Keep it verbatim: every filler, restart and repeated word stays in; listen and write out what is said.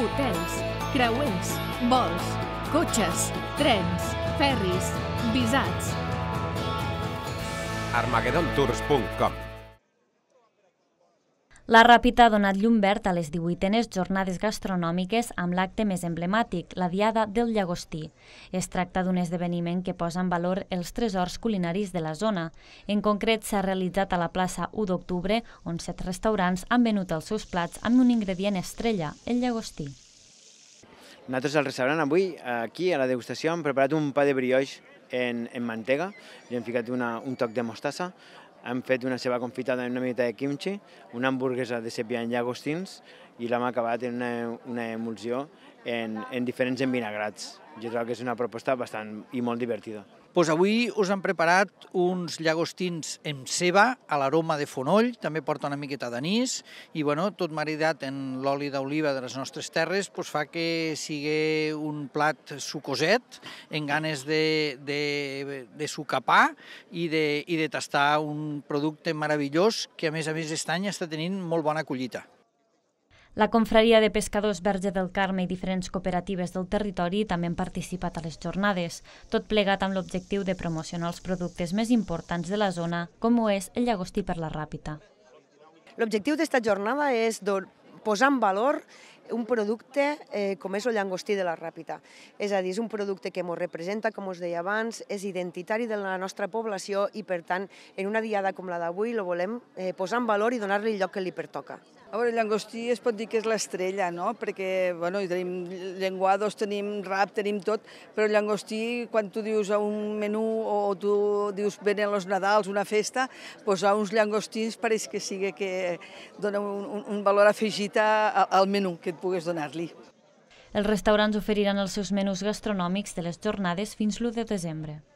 hotels, creuers, vols, cotxes, trens, ferris, visats. armagedon tours punt com. La Ràpita ha donat llum verd a les divuitenes jornades gastronòmiques amb l'acte més emblemàtic, la Diada del Llagostí. Es tracta d'un esdeveniment que posa en valor els tresors culinaris de la zona. En concret, s'ha realitzat a la plaça u d'octubre, on set restaurants han venut els seus plats amb un ingredient estrella, el llagostí. Nosaltres al restaurant avui, aquí a la degustació, hem preparat un pa de brioix en, en mantega, li hem ficat una, un toc de mostassa, hem fet una ceba confitada amb una mica de kimchi, una hamburguesa de sèpia en llagostins i l'hem acabat en una, una emulsió en, en diferents envinagrats. Jo trobo que és una proposta bastant i molt divertida. Pues avui us hem preparat uns llagostins amb ceba, a l'aroma de fonoll, també porta una miqueta d'anís, i bueno, tot maridat en l'oli d'oliva de les nostres terres pues fa que sigui un plat sucoset, en ganes de, de, de sucar pa i de, i de tastar un producte meravellós que a més a més aquest any està tenint molt bona collita. La Confraria de Pescadors Verge del Carme i diferents cooperatives del territori també han participat a les jornades, tot plegat amb l'objectiu de promocionar els productes més importants de la zona, com ho és el llagostí per la Ràpita. L'objectiu d'esta jornada és posar en valor un producte eh, com és el llagostí de la Ràpita. És a dir, és un producte que ens representa, com us deia abans, és identitari de la nostra població i, per tant, en una diada com la d'avui, lo volem eh, posar en valor i donar-li el lloc que li pertoca. A veure, el llagostí es pot dir que és l'estrella, no? Perquè, bueno, tenim llenguados, tenim rap, tenim tot, però el llagostí, quan tu dius a un menú o tu dius venen els Nadals, una festa, doncs a uns llagostins pareix que sigui que dona un, un valor afegit al menú que et pugues donar-li. Els restaurants oferiran els seus menús gastronòmics de les jornades fins l'u de desembre.